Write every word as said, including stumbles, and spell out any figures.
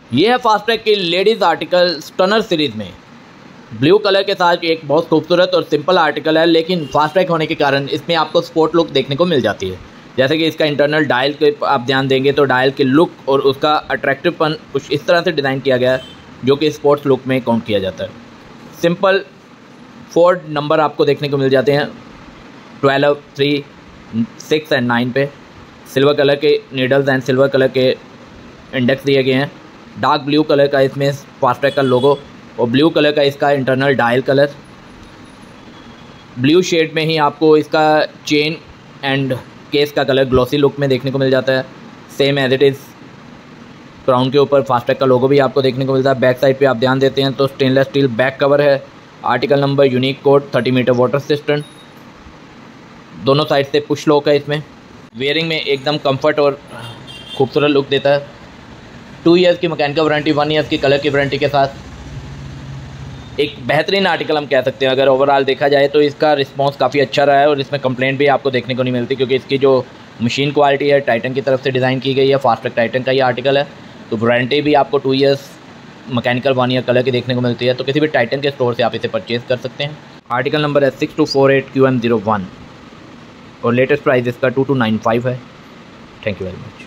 ये है फास्ट्रैक की लेडीज़ आर्टिकल स्टनर सीरीज़ में ब्लू कलर के साथ एक बहुत खूबसूरत और सिंपल आर्टिकल है, लेकिन फास्ट्रैक होने के कारण इसमें आपको स्पोर्ट लुक देखने को मिल जाती है। जैसे कि इसका इंटरनल डायल के आप ध्यान देंगे तो डायल के लुक और उसका अट्रैक्टिवपन कुछ इस तरह से डिज़ाइन किया गया है जो कि स्पोर्ट्स लुक में काउंट किया जाता है। सिंपल फोर नंबर आपको देखने को मिल जाते हैं, twelve, three, six and nine पे। सिल्वर कलर के नीडल्स एंड सिल्वर कलर के इंडेक्स दिए गए हैं। डार्क ब्लू कलर का इसमें फास्ट्रैक का लोगो और ब्लू कलर का इसका internal dial colour. Blue shade में ही आपको इसका चेन एंड केस का कलर ग्लॉसी लुक में देखने को मिल जाता है। Same as it is crown के ऊपर फास्ट्रैक का लोगो भी आपको देखने को मिलता है। बैक साइड पे आप ध्यान देते हैं तो स्टेनलेस स्टील बैक कवर है। Article number unique code thirty metre water resistant. दोनों साइड से पुश लॉक है इसमें। वेयरिंग में एकदम कंफर्ट और खूबसूरत लुक देता है। टू ईयर्स की मैकेनिकल वारंटी, वन ईयर्स की कलर की वारंटी के साथ एक बेहतरीन आर्टिकल हम कह सकते हैं। अगर ओवरऑल देखा जाए तो इसका रिस्पांस काफ़ी अच्छा रहा है और इसमें कंप्लेंट भी आपको देखने को नहीं मिलती, क्योंकि इसकी जो मशीन क्वालिटी है टाइटन की तरफ से डिज़ाइन की गई है। फास्ट्रैक टाइटन का ये आर्टिकल है, तो वारंटी भी आपको two years mechanical, one year colour की देखने को मिलती है। तो किसी भी टाइटन के स्टोर से आप इसे परचेज़ कर सकते हैं। आर्टिकल नंबर है six two four eight Q M zero one और लेटेस्ट प्राइस इसका टू टू नाइन फाइव है। Thank you very much.